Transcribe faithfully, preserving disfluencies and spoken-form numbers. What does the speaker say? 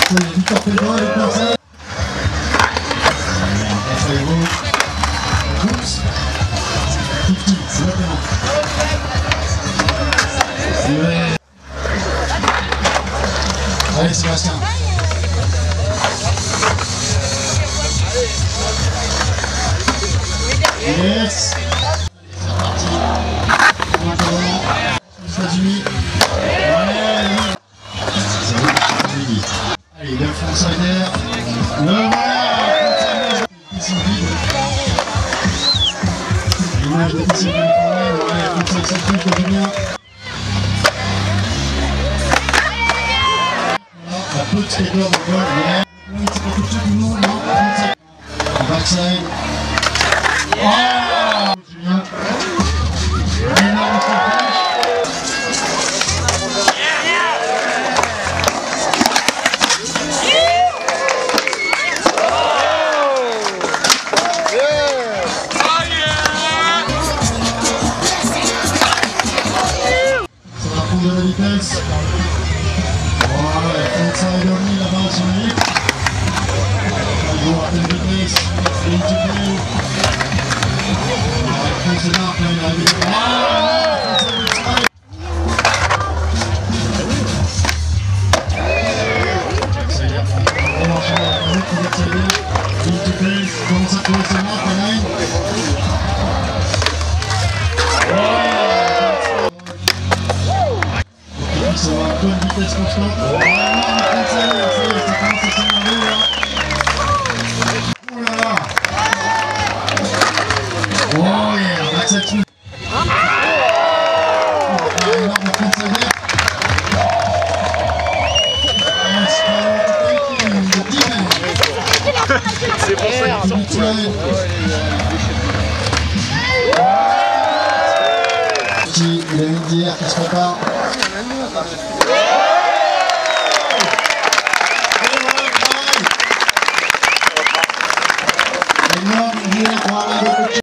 du torpedo, les personnes. Oups. Petit, c'est maintenant. Ouais. Allez, Sébastien. Yes. C'est reparti. Maintenant, aux États-Unis. Ouais. Allez, le frontsider. Le voilà. Ils sont vides. L'image de Piscine de l'Écran. Ouais, frontside centrique, ça fait bien. La petite école de vol. Ouais. C'est pas tout de suite tout le monde, non. Backside. Oh, Julien. Énorme stoppage. Ça va prendre de la vitesse. Voilà, frontside ovni là-bas sur lui. Il va à pleine vitesse. Into play. C'est là, il est arrivé. Ah, on enchaîne avec un autre outsider. Into play, commence à trouver ses marques, la line. Ça va à bonne vitesse constante. Oh là là, le frontsider, ça y est, ça commence à s'énerver là. Oh là là. Oh yeah, backside swing. Énorme frontsider. C'est pour ça qu'ils sont tous là. Petit, il a une d'hier qui se prépare. Énorme d'hier pour aller de